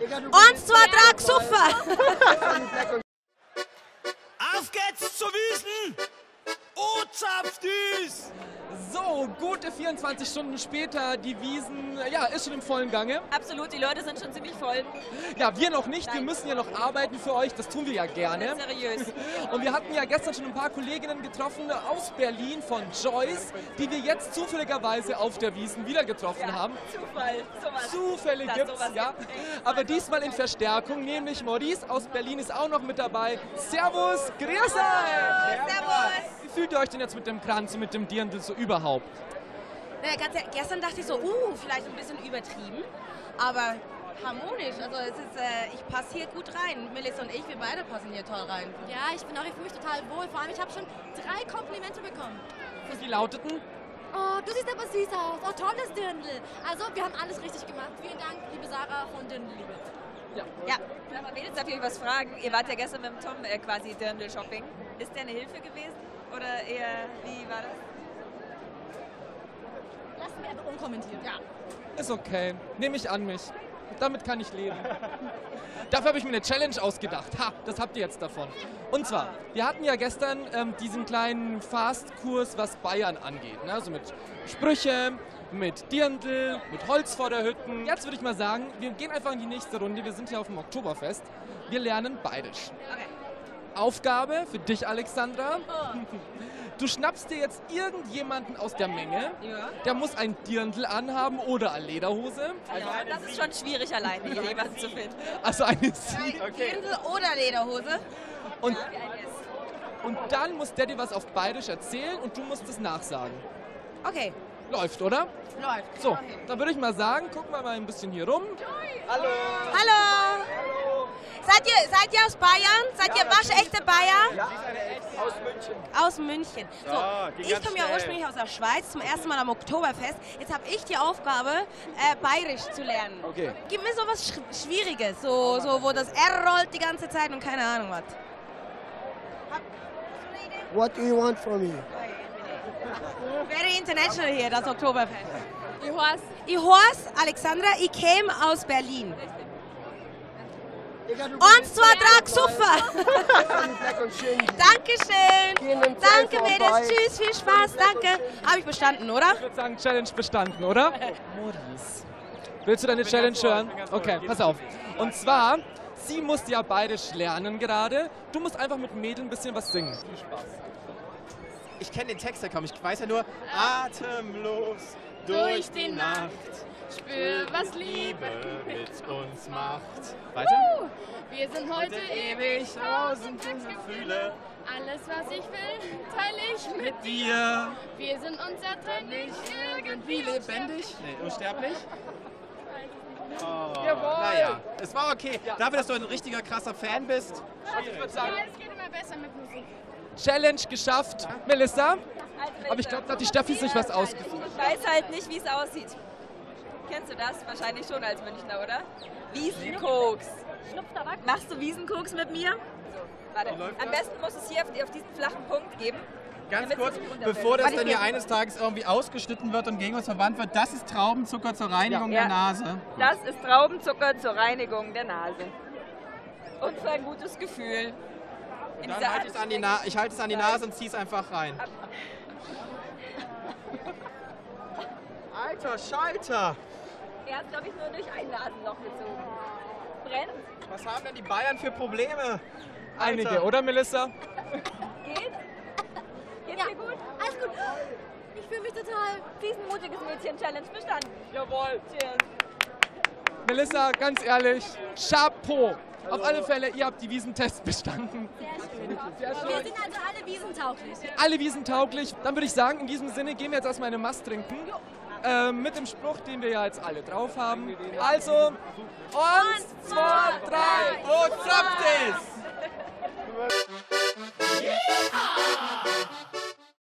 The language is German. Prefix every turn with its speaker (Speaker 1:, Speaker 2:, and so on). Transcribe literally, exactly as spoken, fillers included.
Speaker 1: Eins, zwei, drei, gesoffen!
Speaker 2: Auf geht's zur Wiesn! Oh, zapft dies!
Speaker 3: So, gute vierundzwanzig Stunden später, die Wiesn, ja, ist schon im vollen Gange.
Speaker 4: Absolut, die Leute sind schon ziemlich voll.
Speaker 3: Ja, wir noch nicht, wir müssen ja noch arbeiten für euch, das tun wir ja gerne.
Speaker 4: Seriös.
Speaker 3: Und wir hatten ja gestern schon ein paar Kolleginnen getroffen aus Berlin von Joyce, die wir jetzt zufälligerweise auf der Wiesn wieder getroffen
Speaker 4: Ja,
Speaker 3: haben.
Speaker 4: Zufall, sowas.
Speaker 3: Zufälle
Speaker 4: Das
Speaker 3: gibt's,
Speaker 4: sowas
Speaker 3: ja.
Speaker 4: gibt's.
Speaker 3: Aber diesmal in Verstärkung, nämlich Maurice aus Berlin ist auch noch mit dabei. Servus, grüß euch!
Speaker 1: Servus!
Speaker 3: Wie fühlt ihr euch denn jetzt mit dem Kranz und mit dem Dirndl so überhaupt?
Speaker 1: Naja, ganz, ehrlich, gestern dachte ich so, uh, vielleicht ein bisschen übertrieben, aber harmonisch. Also es ist, äh, ich passe hier gut rein. Melissa und ich, wir beide passen hier toll rein.
Speaker 5: Ja, ich bin auch, ich fühle mich total wohl. Vor allem, ich habe schon drei Komplimente bekommen.
Speaker 3: Und die lauteten?
Speaker 5: Oh, du siehst aber süß aus. Oh, tolles Dirndl. Also, wir haben alles richtig gemacht. Vielen Dank, liebe Sarah von Dirndl-Liebe.
Speaker 3: Ja.
Speaker 4: Ja, aber will jetzt natürlich was fragen. Ihr wart ja gestern mit dem Tom äh, quasi Dirndl-Shopping. Ist der eine Hilfe gewesen? Oder eher, wie war das?
Speaker 5: Lassen wir einfach unkommentiert. Ja.
Speaker 3: Ist okay, nehme ich an mich. Damit kann ich leben. Dafür habe ich mir eine Challenge ausgedacht. Ha, das habt ihr jetzt davon. Und zwar, wir hatten ja gestern ähm, diesen kleinen Fastkurs, was Bayern angeht. Ne? Also mit Sprüche, mit Dirndl, mit Holz vor der Hütten. Jetzt würde ich mal sagen, wir gehen einfach in die nächste Runde. Wir sind hier auf dem Oktoberfest. Wir lernen Bayerisch.
Speaker 4: Okay.
Speaker 3: Aufgabe für dich, Alexandra. Du schnappst dir jetzt irgendjemanden aus der Menge.
Speaker 4: Ja.
Speaker 3: Der muss ein Dirndl anhaben oder eine Lederhose.
Speaker 4: Also, das ist schon schwierig, alleine hier jemanden zu finden.
Speaker 3: Also eine Sie.
Speaker 1: Dirndl oder Lederhose?
Speaker 3: Und,
Speaker 4: Wie ein S.
Speaker 3: und dann muss der dir was auf Bayerisch erzählen und du musst es nachsagen.
Speaker 1: Okay,
Speaker 3: Läuft, oder?
Speaker 1: läuft.
Speaker 3: So, dann würde ich mal sagen, gucken wir mal ein bisschen hier rum.
Speaker 1: Hallo! Seid ihr, seid ihr aus Bayern? Seid ihr waschechte Bayer?
Speaker 6: Ja, aus München.
Speaker 1: Aus München. So,
Speaker 6: Ja, ging
Speaker 1: ich
Speaker 6: ganz
Speaker 1: komme ja
Speaker 6: schnell.
Speaker 1: ursprünglich aus der Schweiz, zum ersten Mal am Oktoberfest. Jetzt habe ich die Aufgabe, äh, Bayerisch zu lernen.
Speaker 3: Okay.
Speaker 1: Gib mir so was Sch Schwieriges, so, so, wo das R rollt die ganze Zeit und keine Ahnung was.
Speaker 7: What do you want from me?
Speaker 1: Very international hier, das Oktoberfest.
Speaker 5: Ich heiße
Speaker 1: Ich heiße Alexandra, ich käme aus Berlin. Eins, zwei, drei, gesoffen! Dankeschön! Danke, Mädels, tschüss, viel Spaß, danke. Habe ich bestanden, oder?
Speaker 3: Ich würde sagen, Challenge bestanden, oder? Maurice. Willst du deine Challenge hören? Okay, pass auf. Und zwar, sie muss ja Bayerisch lernen gerade. Du musst einfach mit Mädel ein bisschen was singen. Viel Spaß.
Speaker 6: Ich kenne den Text ja kaum. Ich weiß ja nur, atemlos durch die Nacht.
Speaker 5: Spür, was Liebe
Speaker 6: mit uns macht. Weiter?
Speaker 5: Wir sind heute
Speaker 6: ewig tausend Gefühle
Speaker 5: Alles, was ich will, teile ich mit
Speaker 6: mit dir.
Speaker 5: Wir sind unzertrennlich,
Speaker 6: Irgendwie lebendig? Nee, unsterblich? Oh,
Speaker 3: Jawohl.
Speaker 6: naja, es war okay. Dafür, dass du ein richtiger krasser Fan bist.
Speaker 3: Also ich würde sagen,
Speaker 5: Es geht immer besser mit Musik.
Speaker 3: Challenge geschafft. Melissa? Aber ich glaube, da hat die Steffi sich was ausgesucht.
Speaker 4: Ich weiß halt nicht, wie es aussieht. Kennst du das? Wahrscheinlich schon als Münchner, oder? Wiesenkoks. Machst du Wiesenkoks mit mir? Warte, am besten muss es hier auf, auf diesen flachen Punkt geben.
Speaker 6: Ganz
Speaker 4: damit
Speaker 6: kurz,
Speaker 4: es nicht runterfällt.
Speaker 6: bevor das
Speaker 4: Warte,
Speaker 6: dann
Speaker 4: ich-
Speaker 6: hier eines Tages irgendwie ausgeschnitten wird und gegen uns verwandt wird, das ist Traubenzucker zur Reinigung
Speaker 4: Ja.
Speaker 6: der Nase.
Speaker 4: Das ist Traubenzucker zur Reinigung der Nase. Und für ein gutes Gefühl. In
Speaker 6: Dann
Speaker 4: dieser
Speaker 6: halte ich es an die Na- ich halte es an die Nase und ziehe es einfach rein. Alter Schalter!
Speaker 4: Er hat, glaube ich, nur durch ein Nasenloch gezogen. Brennt?
Speaker 6: Was haben denn die Bayern für Probleme?
Speaker 3: Einige,
Speaker 6: Alter.
Speaker 3: oder Melissa?
Speaker 4: Geht? Geht's
Speaker 5: Ja,
Speaker 4: dir gut?
Speaker 5: alles gut. Ich fühle mich total.
Speaker 4: Riesenmutiges Mädchen-Challenge bestanden.
Speaker 3: Jawohl.
Speaker 4: Cheers.
Speaker 3: Melissa, ganz ehrlich, Chapeau. Auf alle Fälle, ihr habt die Wiesentests bestanden.
Speaker 5: Wir sind also alle wiesentauglich.
Speaker 3: Alle wiesentauglich. Dann würde ich sagen, in diesem Sinne gehen wir jetzt erstmal eine Mast trinken. Ähm, mit dem Spruch, den wir ja jetzt alle drauf haben. Also, eins, zwei, drei,
Speaker 6: Wo zapft es?
Speaker 5: Yeah!